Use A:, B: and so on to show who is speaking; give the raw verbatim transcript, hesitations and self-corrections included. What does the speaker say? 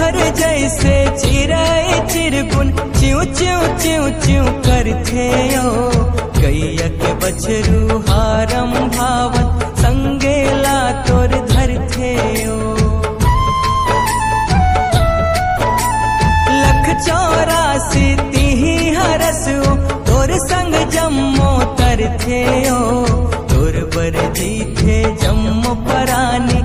A: घर जैसे चिराए चिरगुन च्यू च्यू च्यू च्यू करथे यो। गैया के बछरू हारम भावत संगेला तोर धरथे यो। लख चौरासी तिही हरसो तोर संग जम्मो तरथे यो। तोर बर जीथे जम्मो परानी